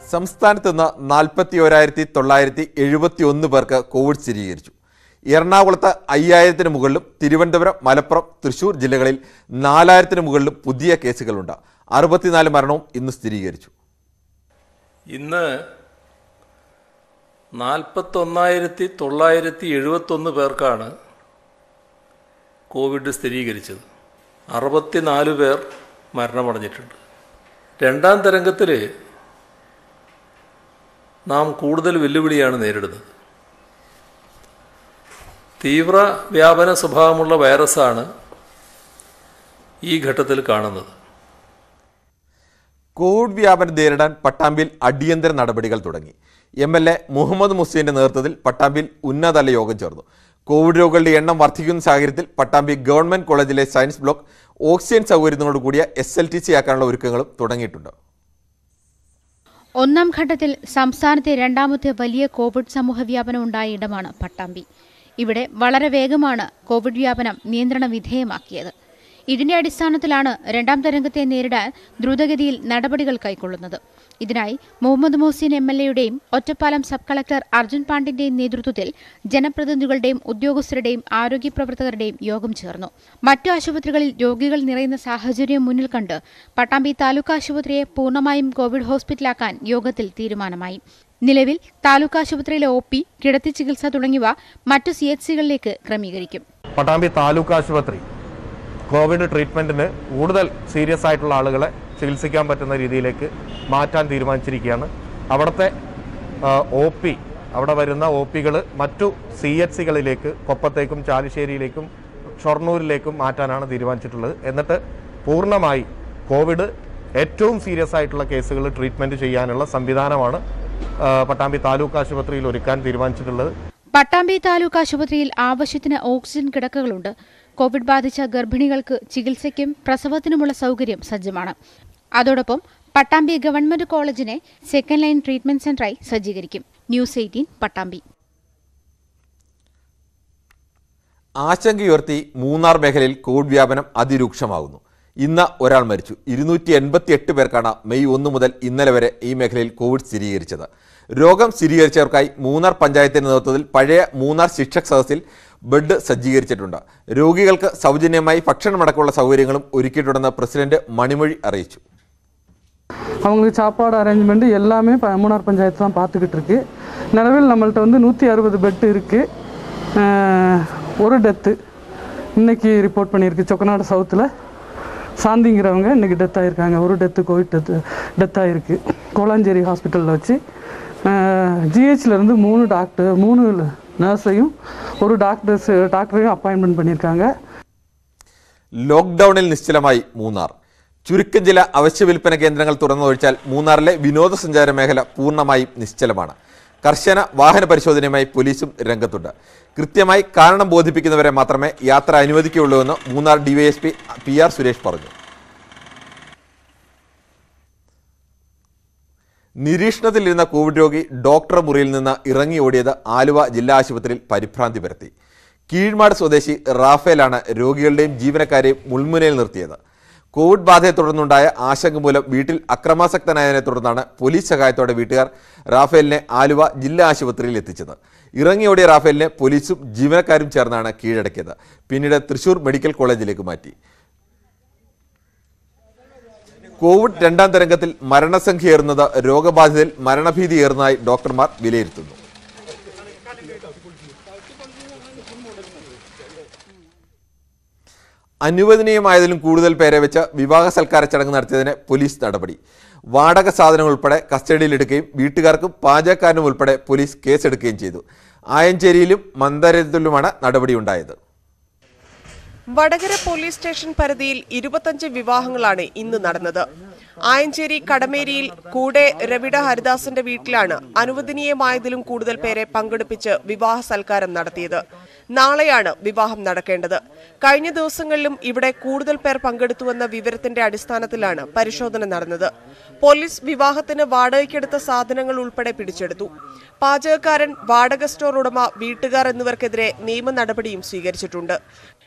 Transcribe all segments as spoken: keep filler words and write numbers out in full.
സംസ്ഥാനത്ത് നിന്ന് നാൽപ്പത്തി ഒരായിരത്തി തൊള്ളായിരത്തി എഴുപത്തി ഒന്ന് പേർക്ക് കോവിഡ് സ്ഥിരീകരിച്ചു. എറണാകുളത്ത് അയ്യായിരത്തിന് മുകളിലും തിരുവനന്തപുരം, മലപ്പുറം, തൃശൂർ ജില്ലകളിൽ നാലായിരത്തിന് മുകളിലും പുതിയ കേസുകളുണ്ട്. അറുപത്തിനാല് മരണവും ഇന്ന് സ്ഥിരീകരിച്ചു. ഇന്ന് നാൽപ്പത്തൊന്നായിരത്തി തൊള്ളായിരത്തി എഴുപത്തൊന്ന് പേർക്കാണ് കോവിഡ് സ്ഥിരീകരിച്ചത്. അറുപത്തിനാല് പേർ മരണമടഞ്ഞിട്ടുണ്ട്. രണ്ടാം തരംഗത്തിൽ നാം കൂടുതൽ വെല്ലുവിളിയാണ് നേരിടുന്നത്. തീവ്ര വ്യാപന സ്വഭാവമുള്ള വൈറസാണ് ഈ ഘട്ടത്തിൽ കാണുന്നത്. കോവിഡ് വ്യാപനം നേരിടാൻ പട്ടാമ്പിയിൽ അടിയന്തര നടപടികൾ തുടങ്ങി. എം എൽ എ മുഹമ്മദ് മുസ്ലിന്റെ നേതൃത്വത്തിൽ പട്ടാമ്പിയിൽ ഉന്നതതല യോഗം ചേർന്നു. കോവിഡ് രോഗികളുടെ എണ്ണം വർദ്ധിക്കുന്ന സാഹചര്യത്തിൽ പട്ടാമ്പി ഗവൺമെന്റ് കോളേജിലെ സയൻസ് ബ്ലോക്ക് ഓക്സിജൻ സൗകര്യങ്ങളോട് കൂടിയ എസ് എൽ ടി സി ആക്കാനുള്ള ഒരുക്കങ്ങളും തുടങ്ങിയിട്ടുണ്ട്. ഒന്നാം ഘട്ടത്തിൽ സംസ്ഥാനത്തെ രണ്ടാമത്തെ വലിയ കോവിഡ് സമൂഹവ്യാപനം ഉണ്ടായ ഇടമാണ് പട്ടാമ്പി. ഇവിടെ വളരെ വേഗമാണ് കോവിഡ് വ്യാപനം നിയന്ത്രണ വിധേയമാക്കിയത്. ഇതിന്റെ അടിസ്ഥാനത്തിലാണ് രണ്ടാം തരംഗത്തെ നേരിടാൻ ദ്രുതഗതിയിൽ നടപടികൾ കൈക്കൊള്ളുന്നത്. ഇതിനായി മുഹമ്മദ് മുഹ്സിൻ എം എൽ എയുടെയും ഒറ്റപ്പാലം സബ് കളക്ടർ അർജുൻ പാണ്ഡ്യന്റെയും നേതൃത്വത്തിൽ ജനപ്രതിനിധികളുടെയും ഉദ്യോഗസ്ഥരുടെയും ആരോഗ്യ പ്രവർത്തകരുടെയും യോഗം ചേർന്നു. മറ്റു ആശുപത്രികളിൽ രോഗികൾ നിറയുന്ന സാഹചര്യം മുന്നിൽ കണ്ട് പട്ടാമ്പി താലൂക്ക് ആശുപത്രിയെ പൂർണ്ണമായും കോവിഡ് ഹോസ്പിറ്റലാക്കാൻ യോഗത്തിൽ തീരുമാനമായി. നിലവിൽ താലൂക്ക് ആശുപത്രിയിലെ ഒ പി, കിടത്തി ചികിത്സ തുടങ്ങിയവ മറ്റു സി എച്ച് സികളിലേക്ക് ക്രമീകരിക്കും. പട്ടാമ്പി താലൂക്ക് ആശുപത്രി കോവിഡ് ട്രീറ്റ്മെന്റിന് കൂടുതൽ സീരിയസ് ആയിട്ടുള്ള ആളുകളെ ചികിത്സിക്കാൻ പറ്റുന്ന രീതിയിലേക്ക് മാറ്റാൻ തീരുമാനിച്ചിരിക്കുകയാണ്. അവിടുത്തെ ഒ പി അവിടെ വരുന്ന ഒ പികൾ മറ്റു സി എച്ച് സികളിലേക്ക് കൊപ്പത്തേക്കും ചാലിശ്ശേരിയിലേക്കും ഷൊർണൂരിലേക്കും മാറ്റാനാണ് തീരുമാനിച്ചിട്ടുള്ളത്. എന്നിട്ട് പൂർണ്ണമായി കോവിഡ് ഏറ്റവും സീരിയസ് ആയിട്ടുള്ള കേസുകൾ ട്രീറ്റ്മെന്റ് ചെയ്യാനുള്ള സംവിധാനമാണ് പട്ടാമ്പി താലൂക്ക് ആശുപത്രിയിൽ ഒരുക്കാൻ തീരുമാനിച്ചിട്ടുള്ളത്. പട്ടാമ്പി താലൂക്ക് ആശുപത്രിയിൽ ആവശ്യത്തിന് ഓക്സിജൻ കിടക്കകളുണ്ട്. കോവിഡ് ബാധിച്ച ഗർഭിണികൾക്ക് ചികിത്സയ്ക്കും പ്രസവത്തിനുമുള്ള സൗകര്യം സജ്ജമാണ്. അതോടൊപ്പം പട്ടാമ്പി ഗവൺമെന്റ് കോളേജിനെ സെക്കൻഡ് ലൈൻ ട്രീറ്റ്മെന്റ് സെന്ററായി സജ്ജീകരിക്കും. News eighteen Pattambi. ആശങ്കയുയർത്തി മൂന്നാർ മേഖലയിൽ കോവിഡ് വ്യാപനം അതിരൂക്ഷമാകുന്നു. ഇന്ന് ഒരാൾ മരിച്ചു. ഇരുന്നൂറ്റി എൺപത്തി എട്ട് പേർക്കാണ് മെയ് ഒന്ന് മുതൽ ഇന്നലെ വരെ ഈ മേഖലയിൽ കോവിഡ് സ്ഥിരീകരിച്ചത്. രോഗം സ്ഥിരീകരിച്ചവർക്കായി മൂന്നാർ പഞ്ചായത്തിന്റെ നേതൃത്വത്തിൽ പഴയ മൂന്നാർ ശിക്ഷക് സദസ്സിൽ ബെഡ് സജ്ജീകരിച്ചിട്ടുണ്ട്. രോഗികൾക്ക് സൗജന്യമായി ഭക്ഷണമടക്കമുള്ള സൗകര്യങ്ങളും ഒരുക്കിയിട്ടുണ്ടെന്ന് പ്രസിഡന്റ് മണിമൊഴി അറിയിച്ചു. அவங்களுக்கு சாப்பாடு அரேஞ்ச்மெண்ட் எல்லாமே மூணார் பஞ்சாயத்து தான் பார்த்துக்கிட்டு இருக்கு. நிலவில் நம்மள்ட்ட வந்து நூற்றி அறுபது பெட்டு இருக்குது. ஒரு டெத்து இன்றைக்கி ரிப்போர்ட் பண்ணியிருக்கு. சொக்கநாடு சவுத்தில் சாந்திங்கிறவங்க இன்றைக்கி டெத் ஆகிருக்காங்க. ஒரு டெத்து கோவிட் டெத்து டெத் ஆகிருக்கு. கோலாஞ்சேரி ஹாஸ்பிட்டலில் வச்சு ஜிஹெச்லேருந்து மூணு டாக்டர் மூணு நர்ஸையும் ഒരു ഡോക്ടേഴ്സ് ഡോക്ടറെയും അപ്പോയിൻമെന്റ് பண்ணியிருக்காங்க. ലോക്ക്ഡൌണിൽ നിശ്ചലമായി മൂന്നാർ. ചുരുക്കം ചില അവശ്യ വിൽപ്പന കേന്ദ്രങ്ങൾ തുറന്നൊഴിച്ചാൽ മൂന്നാറിലെ വിനോദസഞ്ചാര മേഖല പൂർണ്ണമായും നിശ്ചലമാണ്. കർശന വാഹന പരിശോധനയുമായി പോലീസും രംഗത്തുണ്ട്. കൃത്യമായി കാരണം ബോധിപ്പിക്കുന്നവരെ മാത്രമേ യാത്ര അനുവദിക്കുകയുള്ളൂ എന്ന് Munnar DYSP P R Suresh പറഞ്ഞു. നിരീക്ഷണത്തിലിരുന്ന കോവിഡ് രോഗി ഡോക്ടർ മുറിയിൽ നിന്ന് ഇറങ്ങി ഓടിയത് ആലുവ ജില്ലാ ആശുപത്രിയിൽ പരിഭ്രാന്തി പരത്തി. കീഴ്മാട് സ്വദേശി റാഫേലാണ് രോഗികളുടെയും ജീവനക്കാരെയും മുൾമുനയിൽ നിർത്തിയത്. കോവിഡ് ബാധയെ തുടർന്നുണ്ടായ ആശങ്ക മൂലം വീട്ടിൽ അക്രമാസക്തനായതിനെ തുടർന്നാണ് പോലീസ് സഹായത്തോടെ വീട്ടുകാർ റാഫേലിനെ ആലുവ ജില്ലാ ആശുപത്രിയിൽ എത്തിച്ചത്. ഇറങ്ങിയോടിയ റാഫേലിനെ പോലീസും ജീവനക്കാരും ചേർന്നാണ് കീഴടക്കിയത്. പിന്നീട് തൃശൂർ മെഡിക്കൽ കോളേജിലേക്ക് മാറ്റി. കോവിഡ് രണ്ടാം തരംഗത്തിൽ മരണസംഖ്യ ഏറുന്നത് രോഗബാധിതരിൽ മരണഭീതി ഏറുന്നതായി ഡോക്ടർമാർ വിലയിരുത്തുന്നു. അനുവദനീയമായതിലും കൂടുതൽ പേരെ വെച്ച് വിവാഹ സൽക്കാര ചടങ്ങ് നടത്തിയതിന് പോലീസ് നടപടി. വാടക സാധനങ്ങൾ ഉൾപ്പെടെ കസ്റ്റഡിയിലെടുക്കുകയും വീട്ടുകാർക്കും പാചകക്കാരനും ഉൾപ്പെടെ പോലീസ് കേസെടുക്കുകയും ചെയ്തു. ആയഞ്ചേരിയിലും മന്ദരത്തിലുമാണ് നടപടിയുണ്ടായത്. വടകര പോലീസ് സ്റ്റേഷൻ പരിധിയിൽ ഇരുപത്തഞ്ച് വിവാഹങ്ങളാണ് ഇന്ന് നടന്നത്. ആയഞ്ചേരി കടമേരിയിൽ കൂടെ രവിഡ ഹരിദാസിന്റെ വീട്ടിലാണ് അനുവദനീയമായതിലും കൂടുതൽ പേരെ പങ്കെടുപ്പിച്ച് വിവാഹ സൽക്കാരം നടത്തിയത്. നാളെയാണ് വിവാഹം നടക്കേണ്ടത്. കഴിഞ്ഞ ദിവസങ്ങളിലും ഇവിടെ കൂടുതൽ പേർ പങ്കെടുത്തുവെന്ന വിവരത്തിന്റെ അടിസ്ഥാനത്തിലാണ് പരിശോധന നടന്നത്. പോലീസ് വിവാഹത്തിന് വാടകയ്ക്കെടുത്ത സാധനങ്ങൾ ഉൾപ്പെടെ പിടിച്ചെടുത്തു. പാചകക്കാരൻ, വാടക സ്റ്റോർ ഉടമ, വീട്ടുകാർ എന്നിവർക്കെതിരെ നിയമ നടപടിയും സ്വീകരിച്ചിട്ടുണ്ട്.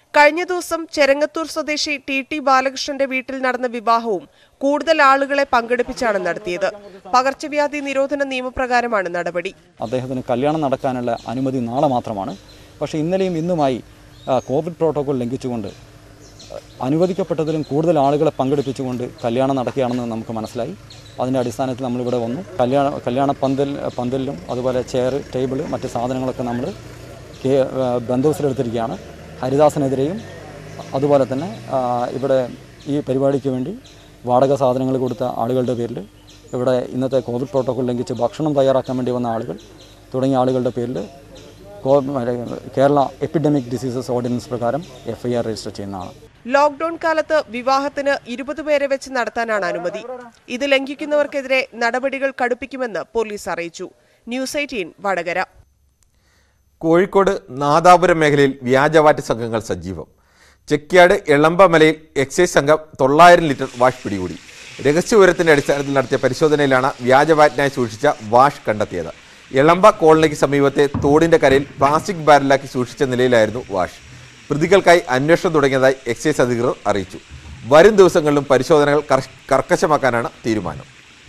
കഴിഞ്ഞ ദിവസം ചെരങ്ങത്തൂർ സ്വദേശി ടി ടി ബാലകൃഷ്ണന്റെ വീട്ടിൽ നടന്ന വിവാഹവും കൂടുതൽ ആളുകളെ പങ്കെടുപ്പിച്ചാണ് നടത്തിയത്. പകർച്ചവ്യാധി നിരോധന നിയമപ്രകാരമാണ് നടപടി. അദ്ദേഹത്തിന് കല്യാണം നടക്കാനുള്ള അനുമതി നാളെ മാത്രമാണ്. പക്ഷേ ഇന്നലെയും ഇന്നുമായി കോവിഡ് പ്രോട്ടോകോൾ ലംഘിച്ചുകൊണ്ട് അനുവദിക്കപ്പെട്ടതിലും കൂടുതൽ ആളുകളെ പങ്കെടുപ്പിച്ചുകൊണ്ട് കല്യാണം നടക്കുകയാണെന്ന് നമുക്ക് മനസ്സിലായി. അതിൻ്റെ അടിസ്ഥാനത്തിൽ നമ്മളിവിടെ വന്നു. കല്യാണ കല്യാണ പന്തൽ പന്തലിലും അതുപോലെ ചെയർ, ടേബിൾ, മറ്റ് സാധനങ്ങളൊക്കെ നമ്മൾ ബന്ധോബസ്തിലെടുത്തിരിക്കുകയാണ്. ഹരിദാസിനെതിരെയും അതുപോലെ തന്നെ ഇവിടെ ഈ പരിപാടിക്ക് വേണ്ടി വാടക സാധനങ്ങൾ കൊടുത്ത ആളുകളുടെ പേരിൽ, ഇവിടെ ഇന്നത്തെ കോവിഡ് പ്രോട്ടോകോൾ ലംഘിച്ച് ഭക്ഷണം തയ്യാറാക്കാൻ വേണ്ടി വന്ന ആളുകൾ തുടങ്ങിയ ആളുകളുടെ പേരിൽ കേരള എപ്പിഡമിക് ഡിസീസസ് ഓർഡിനൻസ് പ്രകാരം എഫ് ഐ ആർ രജിസ്റ്റർ ചെയ്യുന്നതാണ്. ലോക്ഡൌൺ കാലത്ത് വിവാഹത്തിന് ഇരുപത് പേരെ വെച്ച് നടത്താനാണ് അനുമതി. ഇത് ലംഘിക്കുന്നവർക്കെതിരെ നടപടികൾ കടുപ്പിക്കുമെന്ന് പോലീസ് അറിയിച്ചു. News eighteen Vadakara. കോഴിക്കോട് നാദാപുരം മേഖലയിൽ വ്യാജവാറ്റ് സംഘങ്ങൾ സജീവം. ചെക്യാട് എളമ്പമലയിൽ എക്സൈസ് സംഘം തൊള്ളായിരം ലിറ്റർ വാഷ് പിടികൂടി. രഹസ്യവിവരത്തിന്റെ അടിസ്ഥാനത്തിൽ നടത്തിയ പരിശോധനയിലാണ് വ്യാജവാറ്റിനായി സൂക്ഷിച്ച വാഷ് കണ്ടെത്തിയത്. എളമ്പ കോളനിക്ക് സമീപത്തെ തോടിന്റെ കരയിൽ പ്ലാസ്റ്റിക് ബാരലാക്കി സൂക്ഷിച്ച നിലയിലായിരുന്നു വാഷ്. പ്രതികൾക്കായി അന്വേഷണം തുടങ്ങിയതായി എക്സൈസ് അധികൃതർ അറിയിച്ചു. വരും ദിവസങ്ങളിലും പരിശോധനകൾ കർക്കശമാക്കാനാണ് തീരുമാനം.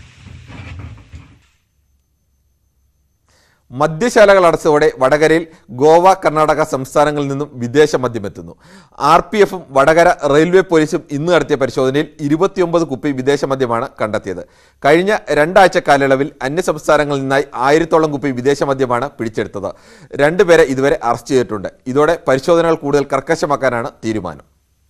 മദ്യശാലകൾ അടച്ചതോടെ വടകരയിൽ ഗോവ, കർണാടക സംസ്ഥാനങ്ങളിൽ നിന്നും വിദേശ മദ്യമെത്തുന്നു. ആർ പി എഫും വടകര റെയിൽവേ പോലീസും ഇന്ന് നടത്തിയ പരിശോധനയിൽ ഇരുപത്തിയൊമ്പത് കുപ്പി വിദേശ മദ്യമാണ് കണ്ടെത്തിയത്. കഴിഞ്ഞ രണ്ടാഴ്ച കാലയളവിൽ അന്യസംസ്ഥാനങ്ങളിൽ നിന്നായി ആയിരത്തോളം കുപ്പി വിദേശ മദ്യമാണ് പിടിച്ചെടുത്തത്. രണ്ടുപേരെ ഇതുവരെ അറസ്റ്റ് ചെയ്തിട്ടുണ്ട്. ഇതോടെ പരിശോധനകൾ കൂടുതൽ കർക്കശമാക്കാനാണ് തീരുമാനം.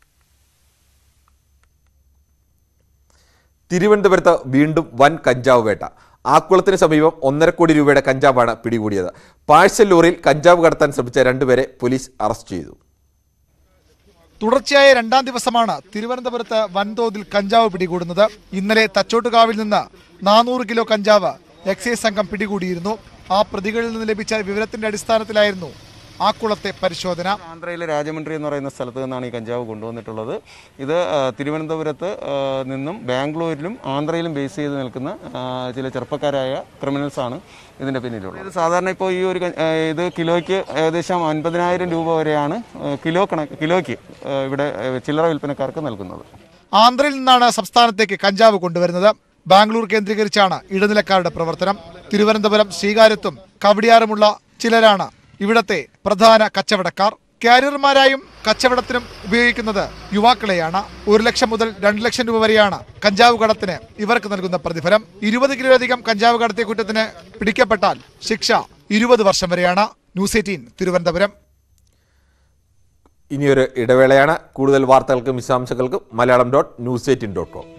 തിരുവനന്തപുരത്ത് വീണ്ടും വൻ കഞ്ചാവ് വേട്ട. ആക്കുളത്തിന് സമീപം ഒന്നര കോടി രൂപയുടെ കഞ്ചാവാണ് പിടികൂടിയത്. പാഴ്സൽ ലോറിയിൽ കഞ്ചാവ് കടത്താൻ ശ്രമിച്ച രണ്ടുപേരെ പോലീസ് അറസ്റ്റ് ചെയ്തു. തുടർച്ചയായ രണ്ടാം ദിവസമാണ് തിരുവനന്തപുരത്ത് വൻതോതിൽ കഞ്ചാവ് പിടികൂടുന്നത്. ഇന്നലെ തച്ചോട്ടുകാവിൽ നിന്ന് നാനൂറ് കിലോ കഞ്ചാവ് എക്സൈസ് സംഘം പിടികൂടിയിരുന്നു. ആ പ്രതികളിൽ നിന്ന് ലഭിച്ച വിവരത്തിന്റെ അടിസ്ഥാനത്തിലായിരുന്നു ആക്കുളത്തെ പരിശോധന. ആന്ധ്രയിലെ രാജമന്ത്രി എന്ന് പറയുന്ന സ്ഥലത്ത് നിന്നാണ് ഈ കഞ്ചാവ് കൊണ്ടുവന്നിട്ടുള്ളത്. ഇത് തിരുവനന്തപുരത്ത് നിന്നും ബാംഗ്ലൂരിലും ആന്ധ്രയിലും ബേസ് ചെയ്ത് നിൽക്കുന്ന ചില ചെറുപ്പക്കാരായ ക്രിമിനൽസാണ് ഇതിൻ്റെ പിന്നിലുള്ളത്. ഇത് സാധാരണ ഇപ്പോൾ ഈ ഒരു ഇത് കിലോയ്ക്ക് ഏകദേശം അൻപതിനായിരം രൂപ വരെയാണ് കിലോ കണക്ക് കിലോയ്ക്ക് ഇവിടെ ചില്ലറ വിൽപ്പനക്കാർക്ക് നൽകുന്നത്. ആന്ധ്രയിൽ നിന്നാണ് സംസ്ഥാനത്തേക്ക് കഞ്ചാവ് കൊണ്ടുവരുന്നത്. ബാംഗ്ലൂർ കേന്ദ്രീകരിച്ചാണ് ഇടനിലക്കാരുടെ പ്രവർത്തനം. തിരുവനന്തപുരം, ശ്രീകാര്യത്തും കവടിയാറുമുള്ള ചിലരാണ് ഇവിടത്തെ പ്രധാന കച്ചവടക്കാർ. കാരിയർമാരായും കച്ചവടത്തിനും ഉപയോഗിക്കുന്നത് യുവാക്കളെയാണ്. ഒരു ലക്ഷം മുതൽ രണ്ട് ലക്ഷം രൂപ വരെയാണ് കഞ്ചാവ് കടത്തിന് ഇവർക്ക് നൽകുന്ന പ്രതിഫലം. ഇരുപത് കിലോയിലധികം കഞ്ചാവ് കടത്തിയ കുറ്റത്തിന് പിടിക്കപ്പെട്ടാൽ ശിക്ഷ ഇരുപത് വർഷം വരെയാണ്. News eighteen Thiruvananthapuram. ഇനിയൊരു ഇടവേളയാണ്. കൂടുതൽ വാർത്തകൾക്കും വിശദാംശങ്ങൾക്കും Malayalam dot news eighteen dot com.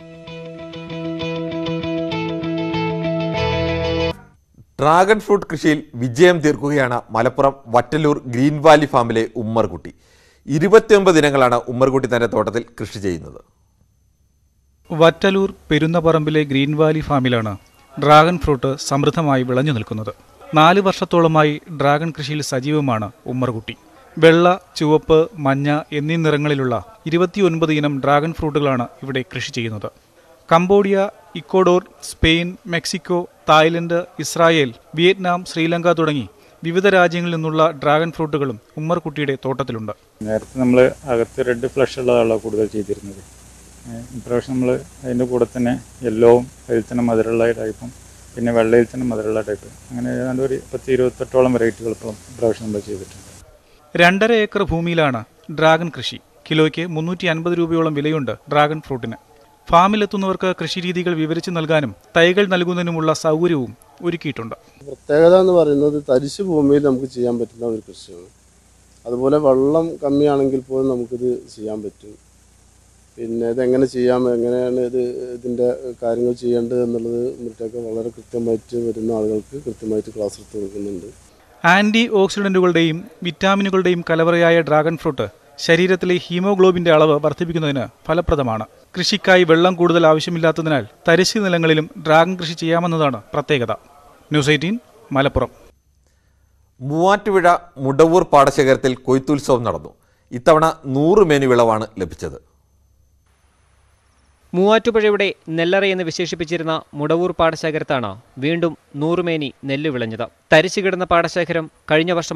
Dragon fruit കൃഷിയിൽ വിജയം തീർക്കുകയാണ് മലപ്പുറം വറ്റലൂർ ഗ്രീൻ വാലി ഫാമിലെ ഉമ്മർകുട്ടി. ഇരുപത്തിയൊമ്പത് ദിനങ്ങളാണ് ഉമ്മർകുട്ടി തന്റെ തോട്ടത്തിൽ കൃഷി ചെയ്യുന്നത്. വറ്റലൂർ പെരുന്നപറമ്പിലെ ഗ്രീൻ വാലി ഫാമിലാണ് ഡ്രാഗൺ ഫ്രൂട്ട് സമൃദ്ധമായി വിളഞ്ഞു നിൽക്കുന്നത്. നാല് വർഷത്തോളമായി ഡ്രാഗൺ കൃഷിയിൽ സജീവമാണ് ഉമ്മർകുട്ടി. വെള്ള, ചുവപ്പ്, മഞ്ഞ എന്നീ നിറങ്ങളിലുള്ള ഇരുപത്തിയൊൻപത് ഇനം ഡ്രാഗൺ ഫ്രൂട്ടുകളാണ് ഇവിടെ കൃഷി ചെയ്യുന്നത്. Cambodia, Ecuador, Spain, Mexico, Thailand, Israel, Vietnam, Sri Lanka തുടങ്ങി വിവിധ രാജ്യങ്ങളിൽ നിന്നുള്ള ഡ്രാഗൺ ഫ്രൂട്ടുകളും ഉമ്മർകുട്ടിയുടെ തോട്ടത്തിലുണ്ട്. നേരത്തെ നമ്മൾ അകത്ത് റെഡ് ഫ്ലഷ് ഉള്ളതാണ് കൂടുതൽ ചെയ്തിരുന്നത്. ഇപ്രാവശ്യം നമ്മൾ അതിൻ്റെ കൂടെ തന്നെ യെല്ലോവും അതിൽ തന്നെ മധുരമുള്ള ടൈപ്പും പിന്നെ വെള്ളയിൽ തന്നെ മധുരമുള്ള ടൈപ്പ് അങ്ങനെ ഏതാണ്ട് ഒരു പത്ത് ഇരുപത്തെട്ടോളം വെറൈറ്റികൾ ഇപ്പോൾ ഇപ്രാവശ്യം നമ്മൾ ചെയ്തിട്ടുണ്ട്. രണ്ടര ഏക്കർ ഭൂമിയിലാണ് ഡ്രാഗൺ കൃഷി. കിലോയ്ക്ക് മുന്നൂറ്റി അൻപത് രൂപയോളം വിലയുണ്ട് ഡ്രാഗൺ ഫ്രൂട്ടിന്. ഫാമിലെത്തുന്നവർക്ക് കൃഷിരീതികൾ വിവരിച്ചു നൽകാനും തൈകൾ നൽകുന്നതിനുമുള്ള സൗകര്യവും ഒരുക്കിയിട്ടുണ്ട്. പ്രത്യേകത എന്ന് പറയുന്നത് തരിശ് ഭൂമിയിൽ നമുക്ക് ചെയ്യാൻ പറ്റുന്ന ഒരു കൃഷിയാണ്. അതുപോലെ വെള്ളം കമ്മിയാണെങ്കിൽ പോലും നമുക്കിത് ചെയ്യാൻ പറ്റും. പിന്നെ ഇതെങ്ങനെ ചെയ്യാം, എങ്ങനെയാണ് ഇത് ഇതിൻ്റെ കാര്യങ്ങൾ ചെയ്യേണ്ടത് എന്നുള്ളത് മറ്റൊക്കെ വളരെ കൃത്യമായിട്ട് വരുന്ന ആളുകൾക്ക് കൃത്യമായിട്ട് ക്ലാസ് എടുത്ത് കൊടുക്കുന്നുണ്ട്. ആന്റി ഓക്സിഡന്റുകളുടെയും വിറ്റാമിനുകളുടെയും കലവറയായ ഡ്രാഗൺ ഫ്രൂട്ട് ശരീരത്തിലെ ഹീമോഗ്ലോബിന്റെ അളവ് വർദ്ധിപ്പിക്കുന്നതിന് ഫലപ്രദമാണ്. കൃഷിക്കായി വെള്ളം കൂടുതൽ ആവശ്യമില്ലാത്തതിനാൽ തരിശു നിലങ്ങളിലും ഡ്രാഗൺ കൃഷി ചെയ്യാമെന്നതാണ് പ്രത്യേകത. News eighteen Malappuram. മൂവാറ്റുപുഴ മുടവൂർ പാടശേഖരത്തിൽ കൊയ്ത്തുത്സവം നടന്നു. ഇത്തവണ നൂറ് മേനി വിളവാണ് ലഭിച്ചത്. മൂവാറ്റുപുഴയുടെ നെല്ലറ എന്ന് വിശേഷിപ്പിച്ചിരുന്ന മുടവൂർ പാടശേഖരത്താണ് വീണ്ടും നൂറുമേനി നെല്ല് വിളഞ്ഞത്. തരിച്ചു കിടന്ന പാടശേഖരം കഴിഞ്ഞ വർഷമാണ്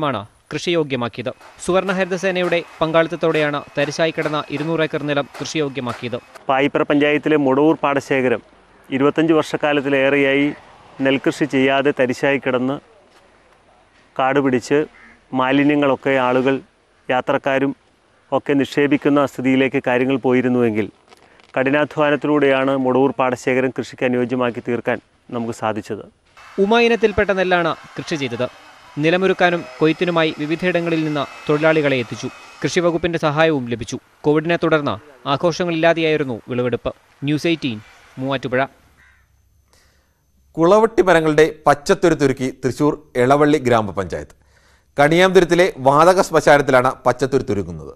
കൃഷിയോഗ്യമാക്കിയത്. സുവർണ ഹരിതസേനയുടെ പങ്കാളിത്തത്തോടെയാണ് തരിശായി കിടന്ന ഇരുന്നൂറ് ഏക്കർ നിലം കൃഷിയോഗ്യമാക്കിയത്. പായിപ്ര പഞ്ചായത്തിലെ മുടവൂർ പാടശേഖരം ഇരുപത്തഞ്ച് വർഷക്കാലത്തിലേറെയായി നെൽകൃഷി ചെയ്യാതെ തരിശായി കിടന്ന് കാട് പിടിച്ച് മാലിന്യങ്ങളൊക്കെ ആളുകൾ യാത്രക്കാരും ഒക്കെ നിക്ഷേപിക്കുന്ന സ്ഥിതിയിലേക്ക് കാര്യങ്ങൾ പോയിരുന്നുവെങ്കിൽ കഠിനാധ്വാനത്തിലൂടെയാണ് മുടവൂർ പാടശേഖരം കൃഷിക്ക് അനുയോജ്യമാക്കി തീർക്കാൻ നമുക്ക് സാധിച്ചത്. ഉമ ഇനത്തിൽപ്പെട്ട നെല്ലാണ് കൃഷി ചെയ്തത്. നിലമൊരുക്കാനും കൊയ്ത്തിനുമായി വിവിധയിടങ്ങളിൽ നിന്ന് തൊഴിലാളികളെ എത്തിച്ചു. കൃഷിവകുപ്പിന്റെ സഹായവും ലഭിച്ചു. കോവിഡിനെ തുടർന്ന് ആഘോഷങ്ങളില്ലാതെയായിരുന്നു വിളവെടുപ്പ്. News eighteen Muvattupuzha. കുളവട്ടി മരങ്ങളുടെ പച്ചത്തുരുത്തൊരുക്കി തൃശൂർ എളവള്ളി ഗ്രാമപഞ്ചായത്ത്. കണിയാംതുരുത്തിലെ വാതക ശ്മശാനത്തിലാണ് പച്ചത്തുരുത്തൊരുക്കുന്നത്.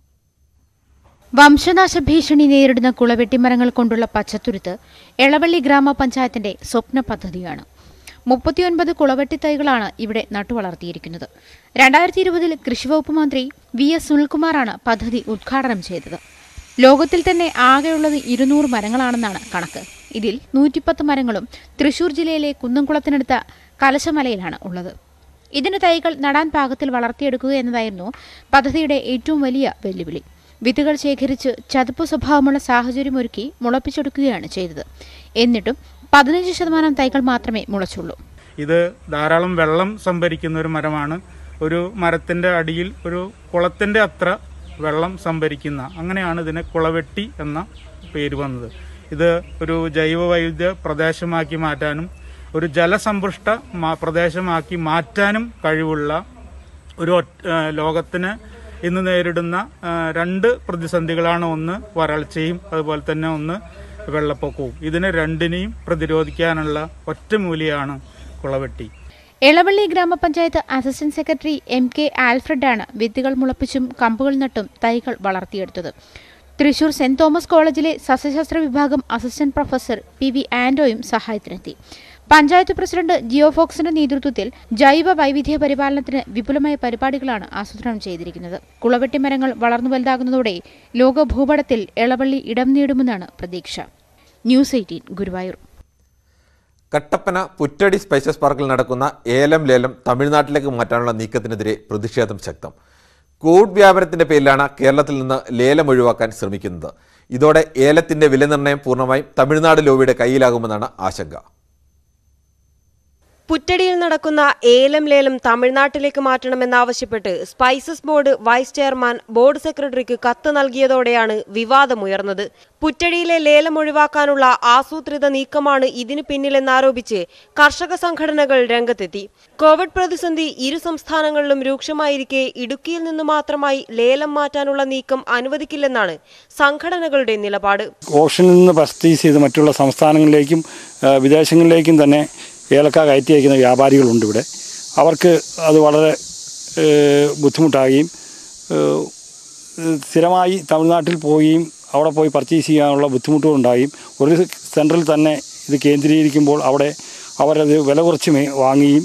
വംശനാശ ഭീഷണി നേരിടുന്ന കുളവെട്ടിമരങ്ങൾ കൊണ്ടുള്ള പച്ചത്തുരുത്ത് എളവള്ളി ഗ്രാമപഞ്ചായത്തിന്റെ സ്വപ്ന പദ്ധതിയാണ്. മുപ്പത്തിയൊൻപത് കുളവെട്ടി തൈകളാണ് ഇവിടെ നട്ടുവളർത്തിയിരിക്കുന്നത്. രണ്ടായിരത്തി ഇരുപതിൽ കൃഷിവകുപ്പ് മന്ത്രി വി എസ് സുനിൽകുമാറാണ് പദ്ധതി ഉദ്ഘാടനം ചെയ്തത്. ലോകത്തിൽ തന്നെ ആകെയുള്ളത് ഇരുന്നൂറ് മരങ്ങളാണെന്നാണ് കണക്ക്. ഇതിൽ നൂറ്റിപ്പത്ത് മരങ്ങളും തൃശൂർ ജില്ലയിലെ കുന്നംകുളത്തിനടുത്ത കലശമലയിലാണ് ഉള്ളത്. ഇതിന് തൈകൾ നടാൻ പാകത്തിൽ വളർത്തിയെടുക്കുക എന്നതായിരുന്നു പദ്ധതിയുടെ ഏറ്റവും വലിയ വെല്ലുവിളി. വിത്തുകൾ ശേഖരിച്ച് ചതുപ്പ് സ്വഭാവമുള്ള സാഹചര്യമൊരുക്കി മുളപ്പിച്ചെടുക്കുകയാണ് ചെയ്തത്. എന്നിട്ടും പതിനഞ്ച് ശതമാനം തൈകൾ മാത്രമേ മുളച്ചുള്ളൂ. ഇത് ധാരാളം വെള്ളം സംഭരിക്കുന്ന ഒരു മരമാണ്. ഒരു മരത്തിൻ്റെ അടിയിൽ ഒരു കുളത്തിൻ്റെ അത്ര വെള്ളം സംഭരിക്കുന്ന, അങ്ങനെയാണ് ഇതിന് കുളവെട്ടി എന്ന പേര് വന്നത്. ഇത് ഒരു ജൈവവൈവിധ്യ പ്രദേശമാക്കി മാറ്റാനും ഒരു ജലസമ്പുഷ്ട പ്രദേശമാക്കി മാറ്റാനും കഴിവുള്ള ഒരു ലോകത്തിന് ഇന്ന് നേരിടുന്ന രണ്ട് പ്രതിസന്ധികളാണ്. ഒന്ന് വരൾച്ചയും അതുപോലെ തന്നെ ഒന്ന് വെള്ളപ്പൊക്കവും. ഇതിനെ രണ്ടിനെയും പ്രതിരോധിക്കാനുള്ള ഒറ്റമൂലിയാണ് കുളവെട്ടി. എളവള്ളി ഗ്രാമപഞ്ചായത്ത് അസിസ്റ്റന്റ് സെക്രട്ടറി എം കെ ആൽഫ്രഡാണ് വിത്തുകൾ മുളപ്പിച്ചും കമ്പുകൾ നട്ടും തൈകൾ വളർത്തിയെടുത്തത്. തൃശൂർ സെന്റ് തോമസ് കോളേജിലെ സസ്യശാസ്ത്ര വിഭാഗം അസിസ്റ്റന്റ് പ്രൊഫസർ പി വി ആൻഡോയും സഹായത്തിനെത്തി. പഞ്ചായത്ത് പ്രസിഡന്റ് ജിയോ ഫോക്സിന്റെ നേതൃത്വത്തിൽ ജൈവ വൈവിധ്യ പരിപാലനത്തിന് വിപുലമായ പരിപാടികളാണ് ആസൂത്രണം ചെയ്തിരിക്കുന്നത്. കുളവെട്ടി മരങ്ങൾ വളർന്നു വലുതാകുന്നതോടെ ലോക ഭൂപടത്തിൽ എളവള്ളി ഇടം നേടുമെന്നാണ് പ്രതീക്ഷ. News eighteen Guruvayur. Kattappana Puttady spices പാർക്കിൽ നടക്കുന്ന ഏലം ലേലം തമിഴ്നാട്ടിലേക്ക് മാറ്റാനുള്ള നീക്കത്തിനെതിരെ പ്രതിഷേധം ശക്തം. കോവിഡ് വ്യാപനത്തിന്റെ പേരിലാണ് കേരളത്തിൽ നിന്ന് ലേലം ഒഴിവാക്കാൻ ശ്രമിക്കുന്നത്. ഇതോടെ ഏലത്തിന്റെ വിലനിർണ്ണയം പൂർണ്ണമായും തമിഴ്നാട് ലോബിയുടെ കയ്യിലാകുമെന്നാണ് ആശങ്ക. പുറ്റടിയിൽ നടക്കുന്ന ഏലം ലേലം തമിഴ്നാട്ടിലേക്ക് മാറ്റണമെന്നാവശ്യപ്പെട്ട് spices board vice chairman board സെക്രട്ടറിക്ക് കത്ത് നൽകിയതോടെയാണ് വിവാദമുയർന്നത്. പുറ്റടിയിലെ ലേലം ഒഴിവാക്കാനുള്ള ആസൂത്രിത നീക്കമാണ് ഇതിന് പിന്നിലെന്നാരോപിച്ച് കർഷക സംഘടനകൾ രംഗത്തെത്തി. കോവിഡ് പ്രതിസന്ധി ഇരു സംസ്ഥാനങ്ങളിലും രൂക്ഷമായിരിക്കെ ഇടുക്കിയിൽ നിന്ന് മാത്രമായി ലേലം മാറ്റാനുള്ള നീക്കം അനുവദിക്കില്ലെന്നാണ് സംഘടനകളുടെ നിലപാട്. ഓപ്ഷനിൽ നിന്ന് പർച്ചേസ് ചെയ്ത് മറ്റുള്ള സംസ്ഥാനങ്ങളിലേക്കും വിദേശങ്ങളിലേക്കും തന്നെ ഏലക്ക കയറ്റി അയക്കുന്ന വ്യാപാരികളുണ്ട് ഇവിടെ. അവർക്ക് അത് വളരെ ബുദ്ധിമുട്ടാകുകയും സ്ഥിരമായി തമിഴ്നാട്ടിൽ പോവുകയും അവിടെ പോയി പർച്ചേസ് ചെയ്യാനുള്ള ബുദ്ധിമുട്ടുകളുണ്ടാകുകയും ഒരു സെൻറ്ററിൽ തന്നെ ഇത് കേന്ദ്രീകരിക്കുമ്പോൾ അവിടെ അവരത് വില കുറച്ച് വാങ്ങുകയും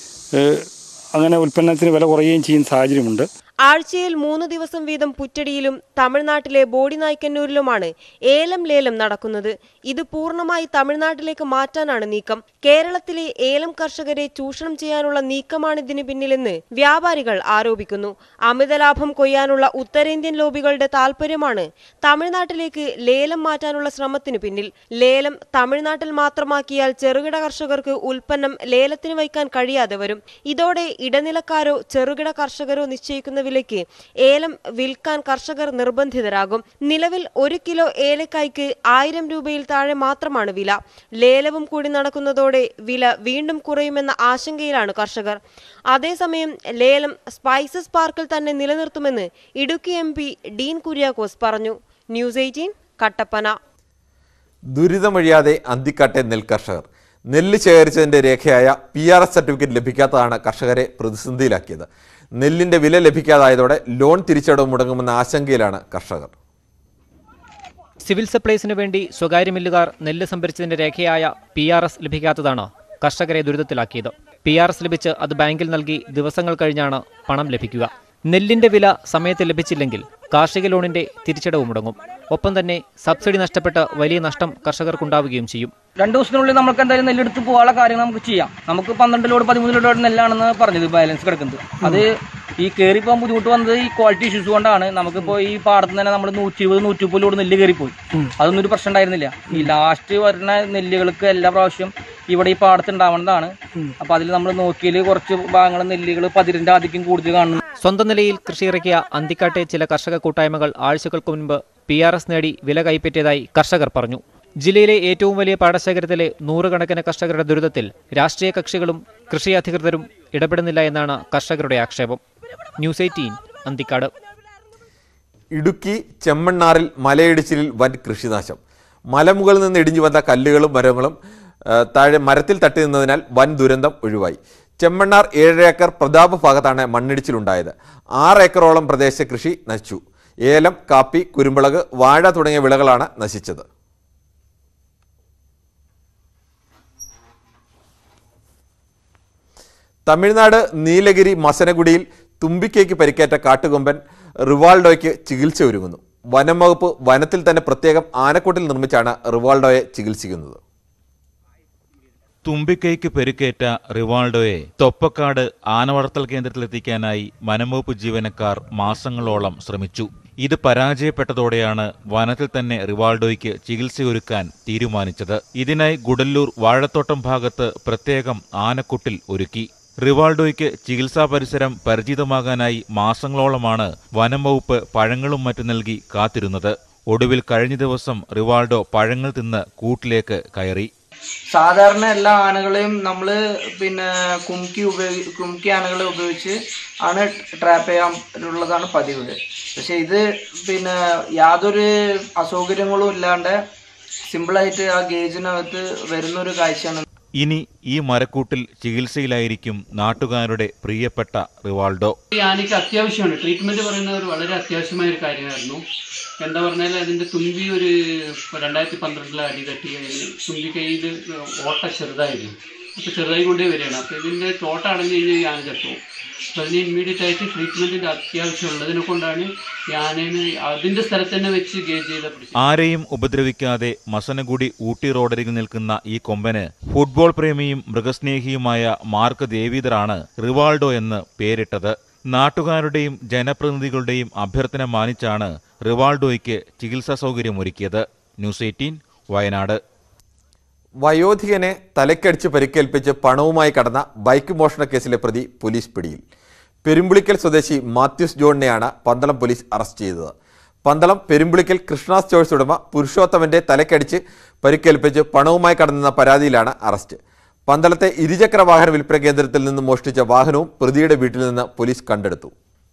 അങ്ങനെ ഉൽപ്പന്നത്തിന് വില കുറയുകയും ചെയ്യുന്ന സാഹചര്യമുണ്ട്. ആഴ്ചയിൽ മൂന്ന് ദിവസം വീതം പുറ്റടിയിലും തമിഴ്നാട്ടിലെ ബോഡിനായ്ക്കന്നൂരിലുമാണ് ഏലം ലേലം നടക്കുന്നത്. ഇത് പൂർണ്ണമായി തമിഴ്നാട്ടിലേക്ക് മാറ്റാനാണ് നീക്കം. കേരളത്തിലെ ഏലം കർഷകരെ ചൂഷണം ചെയ്യാനുള്ള നീക്കമാണിതിന് പിന്നിലെന്ന് വ്യാപാരികൾ ആരോപിക്കുന്നു. അമിത ലാഭം കൊയ്യാനുള്ള ഉത്തരേന്ത്യൻ ലോബികളുടെ താൽപര്യമാണ് തമിഴ്നാട്ടിലേക്ക് ലേലം മാറ്റാനുള്ള ശ്രമത്തിനു പിന്നിൽ. ലേലം തമിഴ്നാട്ടിൽ മാത്രമാക്കിയാൽ ചെറുകിട കർഷകർക്ക് ഉൽപ്പന്നം ലേലത്തിന് വയ്ക്കാൻ കഴിയാതെ വരും. ഇതോടെ ഇടനിലക്കാരോ ചെറുകിട കർഷകരോ നിശ്ചയിക്കുന്ന വിലയ്ക്ക് ഏലം വിൽക്കാൻ കർഷകർ നിർബന്ധിതരാകും. നിലവിൽ ഒരു കിലോ ഏലക്കായ്ക്ക് ആയിരം രൂപയിൽ താഴെ മാത്രമാണ് വില. ലേലവും കൂടി നടക്കുന്നതോടെ വില വീണ്ടും കുറയുമെന്ന ആശങ്കയിലാണ് കർഷകർ. അതേസമയം ലേലം സ്പൈസസ് പാർക്കിൽ തന്നെ നിലനിർത്തുമെന്ന് ഇടുക്കി എം പി ഡീൻ കുര്യാക്കോസ് പറഞ്ഞു. News eighteen Kattappana. ദുരിതമൊഴിയാതെ അന്തിക്കാട്ടെ നെൽകർഷകർ. നെല്ല് ശേഖരിച്ചതിന്റെ രേഖയായ പി ആർ എസ് സർട്ടിഫിക്കറ്റ് ലഭിക്കാത്തതാണ് കർഷകരെ പ്രതിസന്ധിയിലാക്കിയത്. നെല്ലിന്റെ വില ലഭിക്കാതായതോടെ ലോൺ തിരിച്ചടവ് മുടങ്ങുമെന്ന ആശങ്കയിലാണ് കർഷകർ. സിവിൽ സപ്ലൈസിനു വേണ്ടി സ്വകാര്യ മില്ലുകാർ നെല്ല് സംഭരിച്ചതിന്റെ രേഖയായ പി ആർ എസ് ലഭിക്കാത്തതാണ് കർഷകരെ ദുരിതത്തിലാക്കിയത്. പി ആർ എസ് ലഭിച്ച് അത് ബാങ്കിൽ നൽകി ദിവസങ്ങൾ കഴിഞ്ഞാണ് പണം ലഭിക്കുക. നെല്ലിന്റെ വില സമയത്ത് ലഭിച്ചില്ലെങ്കിൽ കാർഷിക ലോണിന്റെ തിരിച്ചടവ് മുടങ്ങും. ഒപ്പം തന്നെ സബ്സിഡി നഷ്ടപ്പെട്ട് വലിയ നഷ്ടം കർഷകർക്കുണ്ടാവുകയും ചെയ്യും. രണ്ടു ദിവസത്തിനുള്ളിൽ നമുക്ക് എന്തായാലും നെല്ലെടുത്ത് പോകാനുള്ള കാര്യങ്ങൾ നമുക്ക് ചെയ്യാം. നമുക്ക് പന്ത്രണ്ട് ലോഡ് പതിമൂന്ന് ലോഡ് നെല്ലാണെന്ന് പറഞ്ഞത് ബാലൻസ് കിടക്കുന്നത്. അത് ഈ കയറിപ്പോകാൻ ബുദ്ധിമുട്ട് വന്നത് ഈ ക്വാളിറ്റി ഇഷ്യൂസ് കൊണ്ടാണ്. നമുക്കിപ്പോൾ ഈ പാടത്ത് തന്നെ നമ്മൾ നൂറ്റി ഇരുപത് നൂറ്റി മുപ്പതിലൂടെ നെല്ല് കയറിപ്പോയി. അതൊന്നും ഒരു പ്രശ്നം ഉണ്ടായിരുന്നില്ല. ഈ ലാസ്റ്റ് വരുന്ന നെല്ലുകൾക്ക് എല്ലാ പ്രാവശ്യം ഇവിടെ ഈ പാടത്ത് ഉണ്ടാവുന്നതാണ്. അപ്പോൾ അതിൽ നമ്മൾ നോക്കിയാൽ കുറച്ച് ഭാഗങ്ങൾ നെല്ലുകൾ പതിരിൻ്റെ ആധിക്യം കൂടുതൽ കാണുന്നു. സ്വന്തം നിലയിൽ കൃഷി ഇറക്കിയ അന്തിക്കാട്ടെ ചില കർഷക കൂട്ടായ്മകൾ ആഴ്ചകൾക്ക് മുൻപ് പി ആർ എസ് നേടി വില കൈപ്പറ്റിയതായി കർഷകർ പറഞ്ഞു. ജില്ലയിലെ ഏറ്റവും വലിയ പാടശേഖരത്തിലെ നൂറുകണക്കിന് കർഷകരുടെ ദുരിതത്തിൽ രാഷ്ട്രീയ കക്ഷികളും കൃഷി അധികൃതരും ഇടപെടുന്നില്ല എന്നാണ് കർഷകരുടെ ആക്ഷേപം. News eighteen Anthikkad. ഇടുക്കി ചെമ്മണ്ണാറിൽ മലയിടിച്ചിലിൽ വൻ കൃഷിനാശം. മലമുകളിൽ നിന്ന് ഇടിഞ്ഞു വന്ന കല്ലുകളും മരങ്ങളും താഴെ മരത്തിൽ തട്ടി നിന്നതിനാൽ വൻ ദുരന്തം ഒഴിവായി. ചെമ്മണ്ണാർ ഏഴ് ഏക്കർ പ്രതാപ ഭാഗത്താണ് മണ്ണിടിച്ചിലുണ്ടായത്. ആറ് ഏക്കറോളം പ്രദേശ കൃഷി നശിച്ചു. ഏലം, കാപ്പി, കുരുമുളക്, വാഴ തുടങ്ങിയ വിളകളാണ് നശിച്ചത്. തമിഴ്നാട് നീലഗിരി മസനഗുഡിയിൽ തുമ്പിക്കൈക്ക് പരിക്കേറ്റ കാട്ടുകൊമ്പൻ റിവാൾഡോയ്ക്ക് ചികിത്സ ഒരുങ്ങുന്നു. വനം വകുപ്പ് വനത്തിൽ തന്നെ പ്രത്യേകം ആനക്കൂട്ടിൽ നിർമ്മിച്ചാണ് റിവാൾഡോയെ ചികിത്സിക്കുന്നത്. തുമ്പിക്കൈക്ക് പരിക്കേറ്റ റിവാൾഡോയെ തൊപ്പക്കാട് ആനവളർത്തൽ കേന്ദ്രത്തിലെത്തിക്കാനായി വനംവകുപ്പ് ജീവനക്കാർ മാസങ്ങളോളം ശ്രമിച്ചു. ഇത് പരാജയപ്പെട്ടതോടെയാണ് വനത്തിൽ തന്നെ റിവാൾഡോയ്ക്ക് ചികിത്സയൊരുക്കാൻ തീരുമാനിച്ചത്. ഇതിനായി ഗുഡല്ലൂർ വാഴത്തോട്ടം ഭാഗത്ത് പ്രത്യേകം ആനക്കുട്ടിൽ ഒരുക്കി. റിവാൾഡോയ്ക്ക് ചികിത്സാ പരിസരം പരിചിതമാകാനായി മാസങ്ങളോളമാണ് വനം വകുപ്പ് പഴങ്ങളും മറ്റും നൽകി കാത്തിരുന്നത്. ഒടുവിൽ കഴിഞ്ഞ ദിവസം റിവാൾഡോ പഴങ്ങൾ തിന്ന് കൂട്ടിലേക്ക് കയറി. സാധാരണ എല്ലാ ആനകളെയും നമ്മൾ പിന്നെ കുംക്കി ഉപയോഗി കുംക്കി ആനകളെ ഉപയോഗിച്ച് ആണ് ട്രാപ്പ് ചെയ്യാനുള്ളതാണ് പതിവ്. പക്ഷെ ഇത് പിന്നെ യാതൊരു അസൗകര്യങ്ങളും ഇല്ലാണ്ട് സിമ്പിളായിട്ട് ആ ഗേജിനകത്ത് വരുന്നൊരു കാഴ്ചയാണ്. ഇനി ഈ മരക്കൂട്ടിൽ ചികിത്സയിലായിരിക്കും നാട്ടുകാരുടെ പ്രിയപ്പെട്ട റിവാൾഡോ. ഈ ആനയ്ക്ക് അത്യാവശ്യമാണ് ട്രീറ്റ്മെന്റ് പറയുന്നത് ഒരു വളരെ അത്യാവശ്യമായ ഒരു കാര്യമായിരുന്നു. എന്താ പറഞ്ഞാൽ അതിന്റെ തുമ്പി ഒരു രണ്ടായിരത്തി പന്ത്രണ്ടിലെ അടി തട്ടി തുമ്പി കയ്യിൽ ഓട്ട ചെറുതായിരുന്നു. അപ്പോൾ ചെറുതായി കൊണ്ടേ വരികയാണ്. അപ്പോൾ ഇതിന്റെ തോട്ട അടഞ്ഞു കഴിഞ്ഞാൽ ഈ ആന ചത്തു. അപ്പോൾ അതിന് ഇമ്മീഡിയറ്റ് ആയിട്ട് ട്രീറ്റ്മെന്റിന്റെ അത്യാവശ്യമുള്ളതിനെ കൊണ്ടാണ് ഈ ആനേനെ അതിന്റെ സ്ഥലത്ത് തന്നെ വെച്ച് ഗേജ് ചെയ്ത. ആരെയും ഉപദ്രവിക്കാതെ മസനഗുഡി ഊട്ടി റോഡരികിൽ നിൽക്കുന്ന ഈ കൊമ്പന് ഫുട്ബോൾ പ്രേമിയും മൃഗസ്നേഹിയുമായ മാർക്ക് ദേവീദറാണ് റിവാൾഡോ എന്ന് പേരിട്ടത്. നാട്ടുകാരുടെയും ജനപ്രതിനിധികളുടെയും അഭ്യർത്ഥന മാനിച്ചാണ് റിവാൾഡോയ്ക്ക് ചികിത്സാ സൗകര്യമൊരുക്കിയത്. News eighteen Wayanad. വയോധികനെ തലക്കടിച്ച് പരിക്കേൽപ്പിച്ച് പണവുമായി കടന്ന ബൈക്ക് മോഷണ കേസിലെ പ്രതി പോലീസ് പിടിയിൽ. പെരുമ്പുളിക്കൽ സ്വദേശി മാത്യൂസ് ജോണിനെയാണ് പന്തളം പോലീസ് അറസ്റ്റ് ചെയ്തത്. പന്തളം പെരുമ്പുളിക്കൽ കൃഷ്ണ സ്റ്റോഴ്സ് ഉടമ പുരുഷോത്തമന്റെ തലക്കടിച്ച് പരിക്കേൽപ്പിച്ച് പണവുമായി കടന്നെന്ന പരാതിയിലാണ് അറസ്റ്റ്. പന്തളത്തെ ഇരുചക്ര വാഹന വിൽപ്പന കേന്ദ്രത്തിൽ നിന്ന് മോഷ്ടിച്ച വാഹനവും പ്രതിയുടെ വീട്ടിൽ നിന്ന് പോലീസ് കണ്ടെടുത്തു.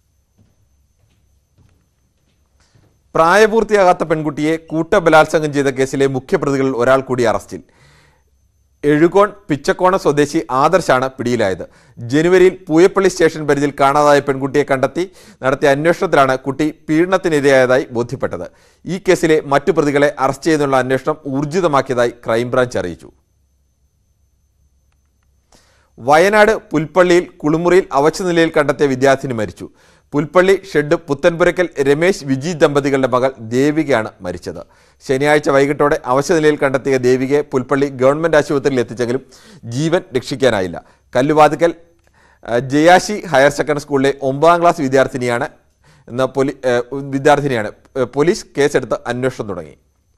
പ്രായപൂർത്തിയാകാത്ത പെൺകുട്ടിയെ കൂട്ടബലാത്സംഗം ചെയ്ത കേസിലെ മുഖ്യപ്രതികളിൽ ഒരാൾ കൂടി അറസ്റ്റിൽ. എഴുകോൺ പിച്ചക്കോണ സ്വദേശി ആദർശാണ് പിടിയിലായത്. ജനുവരിയിൽ പൂയപ്പള്ളി സ്റ്റേഷൻ പരിധിയിൽ കാണാതായ പെൺകുട്ടിയെ കണ്ടെത്തി നടത്തിയ അന്വേഷണത്തിലാണ് കുട്ടി പീഡനത്തിനിരയായതായി ബോധ്യപ്പെട്ടത്. ഈ കേസിലെ മറ്റു പ്രതികളെ അറസ്റ്റ് ചെയ്യുന്നതിനുള്ള അന്വേഷണം ഊർജിതമാക്കിയതായി ക്രൈംബ്രാഞ്ച് അറിയിച്ചു. വയനാട് പുൽപ്പള്ളിയിൽ കുളിമുറിയിൽ അവശ നിലയിൽ കണ്ടെത്തിയ വിദ്യാർത്ഥിനി മരിച്ചു. പുൽപ്പള്ളി ഷെഡ് പുത്തൻപുരക്കൽ രമേശ് വിജി ദമ്പതികളുടെ മകൾ ദേവികയാണ് മരിച്ചത്. ശനിയാഴ്ച വൈകിട്ടോടെ അവശ നിലയിൽ കണ്ടെത്തിയ ദേവികയെ പുൽപ്പള്ളി ഗവൺമെൻറ് ആശുപത്രിയിൽ എത്തിച്ചെങ്കിലും ജീവൻ രക്ഷിക്കാനായില്ല. കല്ലുവാതുക്കൽ ജയാശി ഹയർ സെക്കൻഡറി സ്കൂളിലെ ഒമ്പതാം ക്ലാസ് വിദ്യാർത്ഥിനിയാണ് എന്ന പോലീ വിദ്യാർത്ഥിനിയാണ് പോലീസ് കേസെടുത്ത് അന്വേഷണം തുടങ്ങി.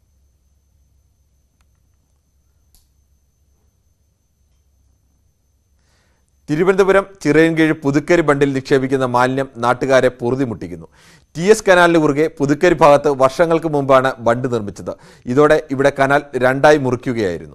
തിരുവനന്തപുരം ചിറയൻകീഴ് പുതുക്കരി ബണ്ടിൽ നിക്ഷേപിക്കുന്ന മാലിന്യം നാട്ടുകാരെ പൊറുതിമുട്ടിക്കുന്നു. ടി എസ് കനാലിന് കുറുകെ പുതുക്കരി ഭാഗത്ത് വർഷങ്ങൾക്ക് മുമ്പാണ് ബണ്ട് നിർമ്മിച്ചത്. ഇതോടെ ഇവിടെ കനാൽ രണ്ടായി മുറിക്കുകയായിരുന്നു.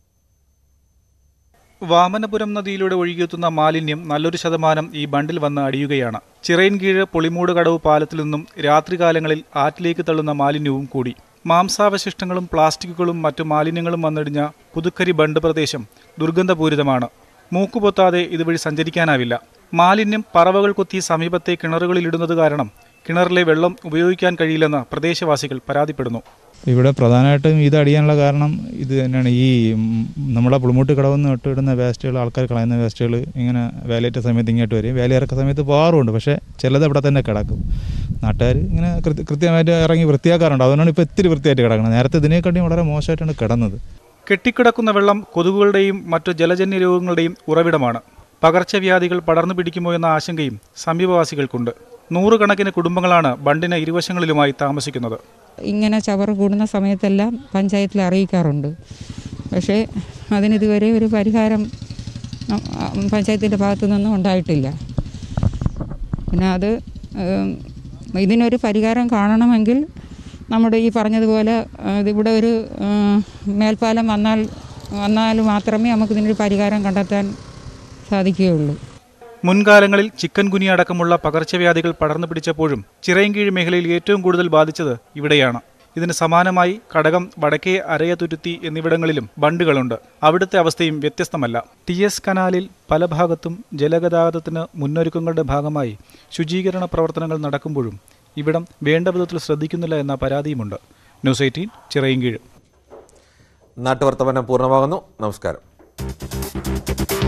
വാമനപുരം നദിയിലൂടെ ഒഴുകിയെത്തുന്ന മാലിന്യം നല്ലൊരു ശതമാനം ഈ ബണ്ടിൽ വന്ന് അടിയുകയാണ്. ചിറയൻകീഴ് പുളിമൂട് കടവ് പാലത്തിൽ നിന്നും രാത്രികാലങ്ങളിൽ ആറ്റിലേക്ക് തള്ളുന്ന മാലിന്യവും കൂടി. മാംസാവശിഷ്ടങ്ങളും പ്ലാസ്റ്റിക്കുകളും മറ്റു മാലിന്യങ്ങളും വന്നിടിഞ്ഞ പുതുക്കരി ബണ്ട് പ്രദേശം ദുർഗന്ധപൂരിതമാണ്. മൂക്കുപൊത്താതെ ഇതുവഴി സഞ്ചരിക്കാനാവില്ല. മാലിന്യം പറവകൾ കൊത്തി സമീപത്തെ കിണറുകളിലിടുന്നത് കാരണം കിണറിലെ വെള്ളം ഉപയോഗിക്കാൻ കഴിയില്ലെന്ന് പ്രദേശവാസികൾ പരാതിപ്പെടുന്നു. ഇവിടെ പ്രധാനമായിട്ടും ഇത് അടിയാനുള്ള കാരണം ഇത് തന്നെയാണ്. ഈ നമ്മളെ പുളിമൂട്ട് കടവെന്ന് ഇട്ടിടുന്ന വേസ്റ്റുകൾ, ആൾക്കാർ കളയുന്ന വേസ്റ്റുകൾ ഇങ്ങനെ വേലയേറ്റ സമയത്ത് ഇങ്ങോട്ട് വരും. വേലയിറക്ക സമയത്ത് പോകാറുണ്ട്, പക്ഷേ ചിലത് ഇവിടെ തന്നെ കിടക്കും. നാട്ടുകാർ ഇങ്ങനെ കൃത്യമായിട്ട് ഇറങ്ങി വൃത്തിയാക്കാറുണ്ട്. അതുകൊണ്ടാണ് ഇപ്പോൾ ഇത്തിരി വൃത്തിയായിട്ട് കിടക്കുന്നത്. നേരത്തെ ഇതിനെക്കാട്ടിയും വളരെ മോശമായിട്ടാണ് കിടന്നത്. കെട്ടിക്കിടക്കുന്ന വെള്ളം കൊതുകുകളുടെയും മറ്റു ജലജന്യ രോഗങ്ങളുടെയും ഉറവിടമാണ്. പകർച്ചവ്യാധികൾ പടർന്നു പിടിക്കുമോ എന്ന ആശങ്കയും സമീപവാസികൾക്കുണ്ട്. നൂറുകണക്കിന് കുടുംബങ്ങളാണ് ബണ്ടിന് ഇരുവശങ്ങളിലുമായി താമസിക്കുന്നത്. ഇങ്ങനെ ചവറ് കൂടുന്ന സമയത്തെല്ലാം പഞ്ചായത്തിൽ അറിയിക്കാറുണ്ട്. പക്ഷേ അതിനിതുവരെ ഒരു പരിഹാരം പഞ്ചായത്തിൻ്റെ ഭാഗത്തു നിന്നും ഉണ്ടായിട്ടില്ല. പിന്നെ അത് ഇതിനൊരു പരിഹാരം കാണണമെങ്കിൽ നമ്മുടെ ഈ പറഞ്ഞതുപോലെ ഇവിടെ ഒരു മേൽപ്പാലം വന്നാൽ വന്നാൽ മാത്രമേ നമുക്കിതിനൊരു പരിഹാരം കണ്ടെത്താൻ സാധിക്കുകയുള്ളൂ. മുൻകാലങ്ങളിൽ ചിക്കൻ ഗുനിയ അടക്കമുള്ള പകർച്ചവ്യാധികൾ പടർന്നു പിടിച്ചപ്പോഴും ചിറയൻകീഴ് മേഖലയിൽ ഏറ്റവും കൂടുതൽ ബാധിച്ചത് ഇവിടെയാണ്. ഇതിന് സമാനമായി കടകം, വടക്കേ അരയതുരുത്തി എന്നിവിടങ്ങളിലും ബണ്ടുകളുണ്ട്. അവിടുത്തെ അവസ്ഥയും വ്യത്യസ്തമല്ല. ടി എസ് കനാലിൽ പല ഭാഗത്തും ജലഗതാഗതത്തിന് മുന്നൊരുക്കങ്ങളുടെ ഭാഗമായി ശുചീകരണ പ്രവർത്തനങ്ങൾ നടക്കുമ്പോഴും ഇവിടം വേണ്ട വിധത്തിൽ ശ്രദ്ധിക്കുന്നില്ല എന്ന പരാതിയുമുണ്ട്. News eighteen Chirayinkeezhu. നാട്ടുവർത്തമാനം പൂർണ്ണമാകുന്നു. നമസ്കാരം.